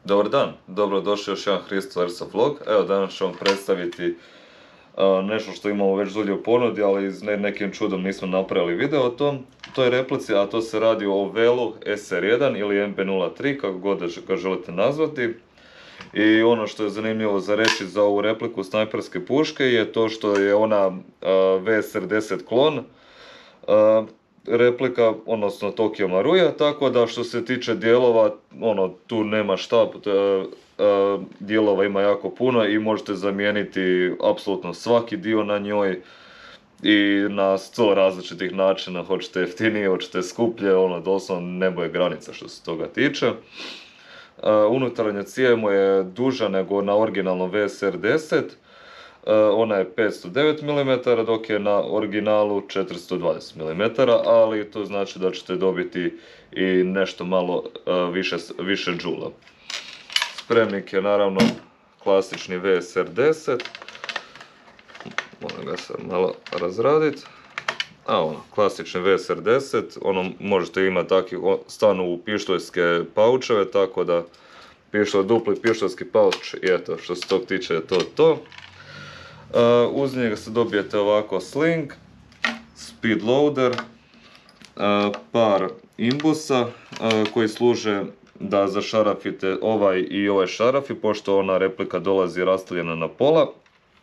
Dobar dan, dobrodošli još jedan Hristo Airsoft vlog. Evo danas ću vam predstaviti nešto što imamo već dulje u ponudi, ali iz nekim čudom nismo napravili video o toj replici, a to se radi o Velu SR1 ili MB03, kako god ga želite nazvati. I ono što je zanimljivo za reći za ovu repliku snajperske puške je to što je ona VSR10 klon replika, odnosno Tokyo Maruja, tako da što se tiče dijelova, tu nema šta, dijelova ima jako puno i možete zamijeniti apsolutno svaki dio na njoj i na 100 različitih načina, hoćete jeftinije, hoćete skuplje, doslovno nebo je granica što se toga tiče. Unutarnja cijev mu je duža nego na originalnom VSR10, ona je 509 mm, dok je na originalu 420 mm, ali to znači da ćete dobiti i nešto malo više džula. Spremnik je naravno klasični VSR10, moram ga sad malo razraditi. Klasični VSR10, možete imati takvi, stanu u pištoljske paučeve, tako da dupli pištoljski pauč i eto, što se tog tiče je to. Uz njega se dobijete ovako sling, speed loader, par imbusa koji služe da zašarafite ovaj i ovaj šarafi, pošto ona replika dolazi rastavljena na pola.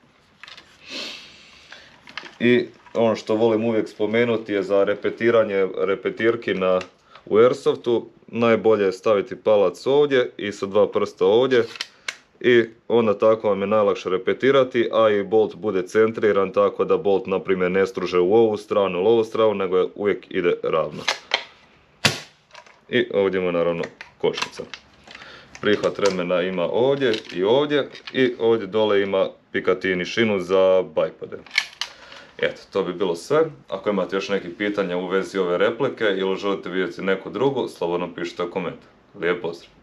I ono što volim uvijek spomenuti je za repetirki u Airsoftu, najbolje je staviti palac ovdje i sa dva prsta ovdje i onda tako vam je najlakše repetirati, a i bolt bude centriran tako da bolt na primjer ne struže u ovu stranu ili ovu stranu, nego uvijek ide ravno. I ovdje ima naravno kočnica. Prihvat remena ima ovdje i ovdje dole ima Picatinny šinu za bajpade. Eto, to bi bilo sve. Ako imate još nekih pitanja u vezi ove replike ili želite vidjeti neku drugu, slobodno pišite u komentar. Lijep pozdrav!